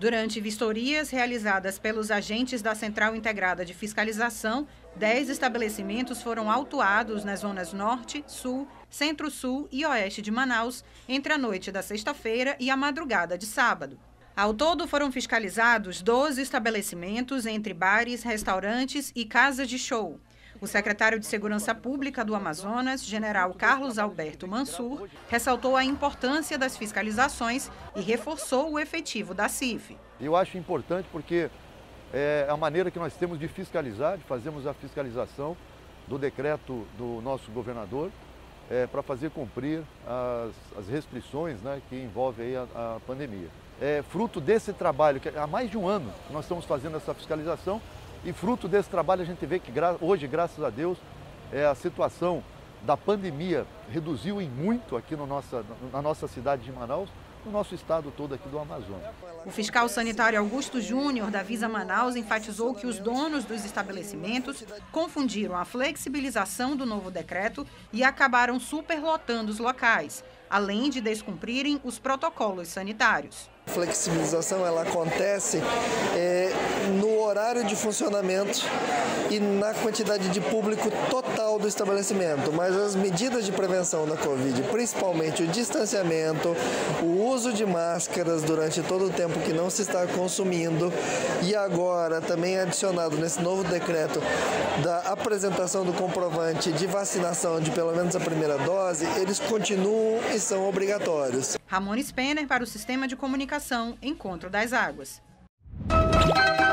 Durante vistorias realizadas pelos agentes da Central Integrada de Fiscalização, 10 estabelecimentos foram autuados nas zonas Norte, Sul, Centro-Sul e Oeste de Manaus entre a noite da sexta-feira e a madrugada de sábado. Ao todo, foram fiscalizados 12 estabelecimentos entre bares, restaurantes e casas de show. O secretário de Segurança Pública do Amazonas, general Carlos Alberto Mansur, ressaltou a importância das fiscalizações e reforçou o efetivo da CIF. Eu acho importante porque é a maneira que nós temos de fiscalizar, de fazermos a fiscalização do decreto do nosso governador para fazer cumprir as restrições, né, que envolvem aí a pandemia. É fruto desse trabalho, que há mais de um ano que nós estamos fazendo essa fiscalização, e fruto desse trabalho a gente vê que hoje, graças a Deus, a situação da pandemia reduziu em muito aqui na nossa cidade de Manaus, no nosso estado todo aqui do Amazonas. O fiscal sanitário Augusto Júnior, da Visa Manaus, enfatizou que os donos dos estabelecimentos confundiram a flexibilização do novo decreto e acabaram superlotando os locais, além de descumprirem os protocolos sanitários. A flexibilização ela acontece no horário de funcionamento e na quantidade de público total do estabelecimento, mas as medidas de prevenção da Covid, principalmente o distanciamento, o uso de máscaras durante todo o tempo que não se está consumindo e agora também adicionado nesse novo decreto da apresentação do comprovante de vacinação de pelo menos a primeira dose, eles continuam e são obrigatórios. Ramon Spener para o Sistema de Comunicação Encontro das Águas.